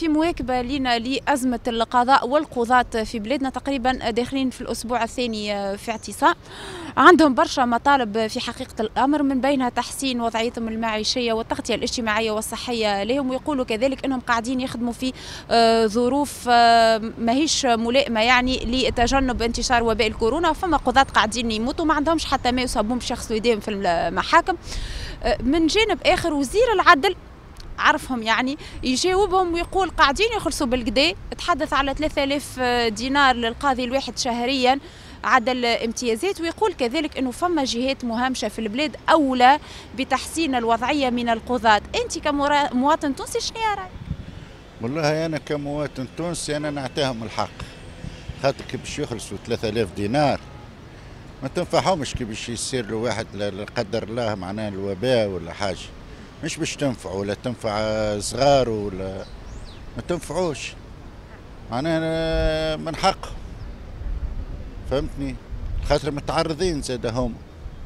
في مواكبة لنا لأزمة القضاء والقضاة في بلادنا، تقريبا داخلين في الأسبوع الثاني في اعتصام. عندهم برشا مطالب في حقيقة الأمر، من بينها تحسين وضعيتهم المعيشية والتغطية الاجتماعية والصحية لهم، ويقولوا كذلك أنهم قاعدين يخدموا في ظروف ماهيش ملائمة يعني لتجنب انتشار وباء الكورونا. فما قضاة قاعدين يموتوا ما عندهمش حتى ما يصابون بشخص يديهم في المحاكم. من جانب آخر وزير العدل عرفهم يعني يجاوبهم ويقول قاعدين يخلصوا بالقدا، تحدث على 3000 دينار للقاضي الواحد شهريا عدل امتيازات، ويقول كذلك انه فما جهات مهامشه في البلاد اولى بتحسين الوضعيه من القضاة. انت كمواطن تونسي شنو رايك؟ والله انا كمواطن تونسي انا نعطيهم الحق، خاطر كي باش يخلصوا 3000 دينار ما تنفعهمش، كي باش يصير له واحد لا قدر الله معناه الوباء ولا حاجه، مش باش تنفعه ولا تنفع صغار ولا ما تنفعوش، معناها من حقهم، فهمتني؟ خاطر متعرضين زاد هم.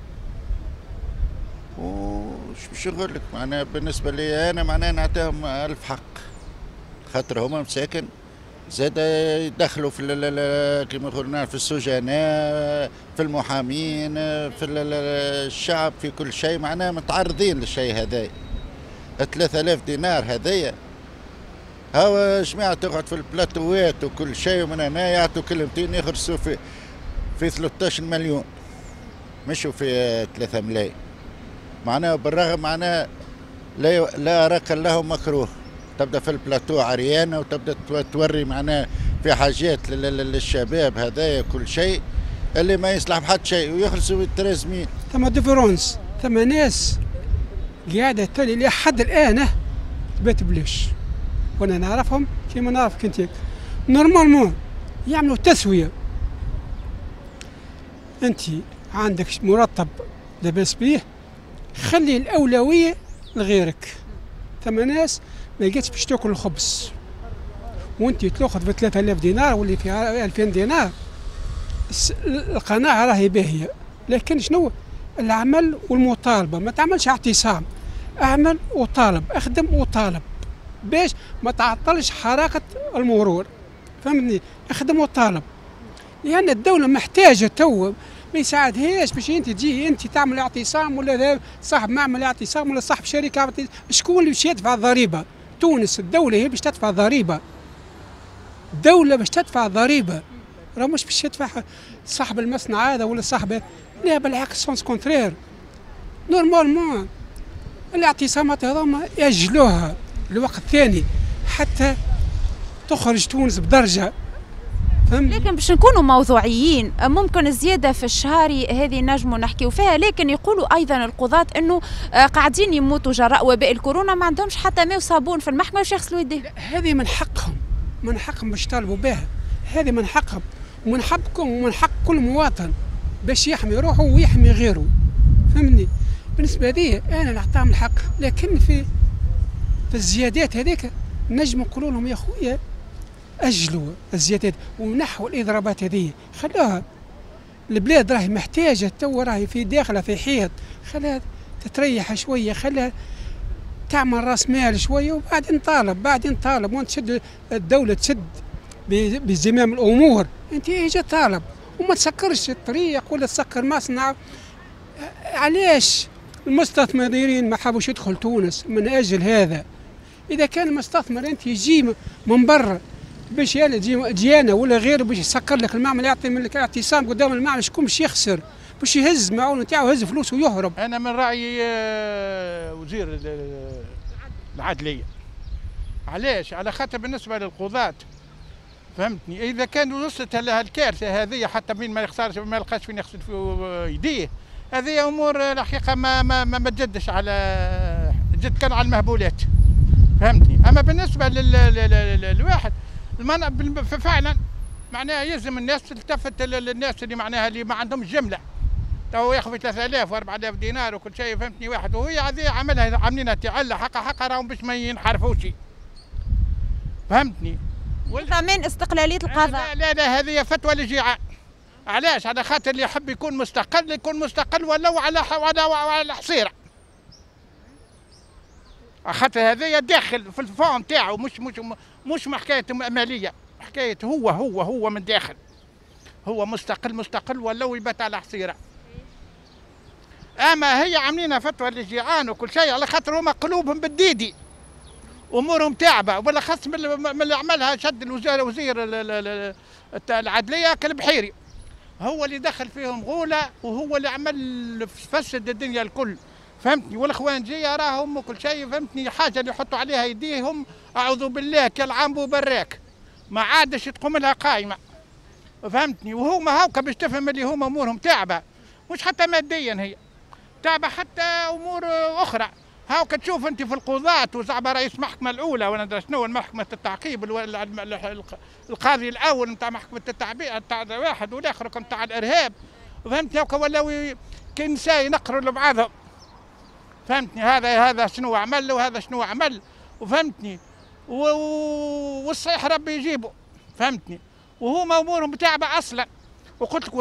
وش باش نقول لك، معناها بالنسبه لي انا معناها نعطيهم الف حق، خاطر هما مساكن زاد يدخلوا في كما قلنا في السجناء، في المحامين، في الشعب، في كل شيء، معناها متعرضين للشيء هذايا. 3000 دينار هذايا هاو جماعة تقعد في البلاتوات وكل شيء، ومن هنا يعطوا كلمتين يخرسوا في 13 مليون، مشوا في 3 ملايين، معناها بالرغم معناها لا أراك له مكروه، تبدا في البلاتو عريانه وتبدا توري معناها في حاجات للشباب هذايا كل شيء اللي ما يصلح بحد شيء، ويخلصوا 13 ثم ديفرونس، ثم ناس قاعده تولي لحد الان بيت بلاش، وانا نعرفهم كيما نعرفك انت. نورمالمون يعملوا تسويه، انت عندك مرتب لاباس بيه، خلي الاولويه لغيرك. ثم ناس ما لقيتش باش تاكل الخبز وانت تاخذ في 3000 دينار واللي في 2000 دينار، القناعه راهي باهيه، لكن شنو العمل والمطالبه؟ ما تعملش اعتصام، اعمل وطالب، اخدم وطالب باش ما تعطلش حركه المرور، فهمتني؟ اخدم وطالب، لان الدوله محتاجه تو، ما يساعدهاش باش انت تجي انت تعمل اعتصام ولا صاحب معمل اعتصام ولا صاحب شركه. شكون اللي باش يدفع الضريبه؟ تونس الدوله هي باش تدفع ضريبه، الدوله باش تدفع ضريبه، راه مش باش يدفع صاحب المصنع هذا ولا صاحب، لا بالعكس سونس كونترير. نورمالمون الاعتصامات هذوما يأجلوها لوقت ثاني حتى تخرج تونس بدرجه، فهمت؟ لكن باش نكونوا موضوعيين، ممكن الزياده في الشهري هذه نجموا نحكيو فيها، لكن يقولوا ايضا القضاة انه قاعدين يموتوا جراء وباء الكورونا، ما عندهمش حتى ما يصابون في المحكمه باش يغسلوا يديهم. هذه من حقهم، من حقهم باش يطالبوا بها، هذه من حقهم ومن حقكم ومن حق كل مواطن باش يحمي روحه ويحمي غيره، فهمني؟ بالنسبه لي انا نعطيهم الحق، لكن في الزيادات هذيك نجم نقولوا لهم يا خويا اجلوا الزيادات ونحوا الاضرابات هذه، خلوها. البلاد راهي محتاجه تو، راهي في داخله في حيط، خليها تتريح شويه، خليها تعمل راس مال شويه، وبعدين طالب وانت تشد الدوله تشد بزمام الامور، انت اجا طالب وما تسكرش الطريق ولا تسكر مصنع. علاش المستثمرين ما حابوش يدخل تونس من اجل هذا؟ اذا كان المستثمر انت يجي من برا باش جيانا ولا غيره باش يسكر لك المعمل، يعطي من لك اعتصام قدام المعمل، شكون باش يخسر؟ باش يهز معونه تاعو، يهز فلوسه ويهرب. انا من رايي وزير العدليه. علاش؟ على خاطر بالنسبه للقضاة، فهمتني؟ اذا كان وصلت لها الكارثه هذه حتى بين ما يخسرش ما يلقاش فين يغسل في يديه، هذه امور الحقيقه ما تجدش على جد، كان على المهبولات، فهمتني؟ اما بالنسبه للواحد فعلا معناها يلزم الناس تلتفت للناس اللي معناها اللي ما عندهم جمله، تو ياخذ 3000 و4000 دينار وكل شيء، فهمتني؟ واحد وهي هذه عملها عاملينها تعلى حقها راهم باش ما ينحرفوش، فهمتني؟ ضمان استقلاليه القضاء. لا هذه فتوى للجيعان. علاش؟ على خاطر اللي يحب يكون مستقل ولو على حصيره، خاطر هذايا داخل في الفون تاعو، مش حكايه ماليه، حكايه هو من داخل، هو مستقل ولو يبات على حصيره. اما هي عاملين فتوى للجيعان وكل شيء على خاطر هما قلوبهم بالديدي، امورهم تعبه، وبالاخص من اللي عملها شد وزير العدليه كالبحيري، هو اللي دخل فيهم غوله وهو اللي عمل فسد الدنيا الكل، فهمتني؟ والاخوانجيه راهم وكل شيء، فهمتني؟ حاجه اللي يحطوا عليها يديهم اعوذ بالله كالعنب وبراك، ما عادش تقوم لها قائمه، فهمتني؟ وهما هاوكا باش تفهم اللي هما امورهم تعبه، مش حتى ماديا هي تعبه، حتى امور اخرى. هاوكا تشوف انت في القضاة وزعما رئيس المحكمه الاولى ولا شنو محكمه التعقيب، القاضي الاول نتاع محكمه التعبئه نتاع واحد والاخر نتاع الارهاب، فهمتني؟ هاوكا ولاو كنساء ينقروا لبعضهم، فهمتني؟ هذا شنو عمل وهذا شنو عمل، وفهمتني؟ والصحيح ربي يجيبه، فهمتني؟ وهما امورهم تعبه اصلا. وقلت لك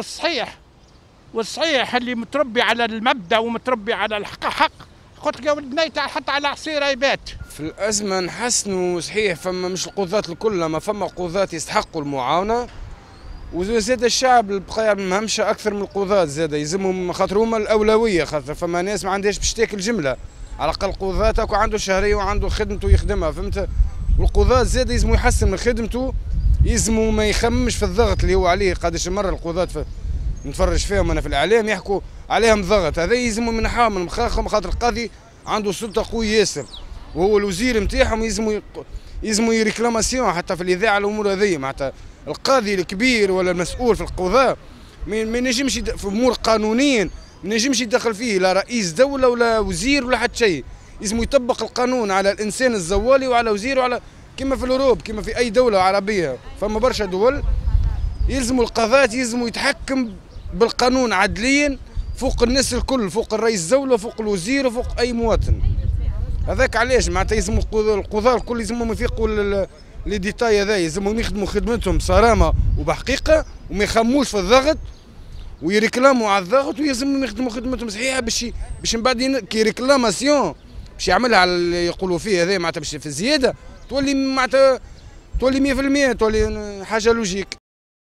والصحيح اللي متربي على المبدا ومتربي على الحق، قلت لك بنيت حتى على عصيره يبات. في الازمه نحسنوا صحيح، فما مش القضاة الكل، ما فما قضاة يستحقوا المعاونه، وزاد الشعب البقايا مهمشه اكثر من القضاة، زاد يلزمهم خاطر هما الاولويه، خاطر فما ناس ما عندهاش باش تاكل جمله، على الاقل قضاة هاكو عنده شهريه وعنده خدمته يخدمها، فهمت؟ والقضاة زاد يلزموا يحسن من خدمته، يلزموا ما يخممش في الضغط اللي هو عليه. قداش مره القضاة نتفرج فيهم انا في الاعلام يحكوا عليهم ضغط، هذا يلزموا منحاهم من مخاخهم، خاطر القاضي عنده سلطه قوي ياسر، وهو الوزير نتاعهم يلزموا ريكلاماسيون حتى في الاذاعه الامور هذيا. معناتها القاضي الكبير ولا المسؤول في القضاء ما ينجمش في امور قانونيا، ما ينجمش يدخل فيه لا رئيس دوله ولا وزير ولا حتى شيء، لازم يطبق القانون على الانسان الزوالي وعلى وزير وعلى كما في الاوروب، كما في اي دوله عربيه. فما برشا دول يلزموا القضاة يلزموا يتحكم بالقانون عدليا فوق الناس الكل، فوق الرئيس الدولة وفوق الوزير وفوق أي مواطن. هذاك علاش معناتها يلزموا القضاة الكل يلزمهم يفيقوا لي ديتاي هذا، يلزمهم يخدموا خدمتهم بصرامة وبحقيقة وما يخموش في الضغط ويريكلاموا على الضغط، ويلزمهم يخدموا خدمتهم صحيحة باش من بعد كي ريكلاماسيون باش يعملها على اللي يقولوا فيه هذا، معناتها باش في الزيادة تولي معناتها تولي 100%، تولي حاجة لوجيك.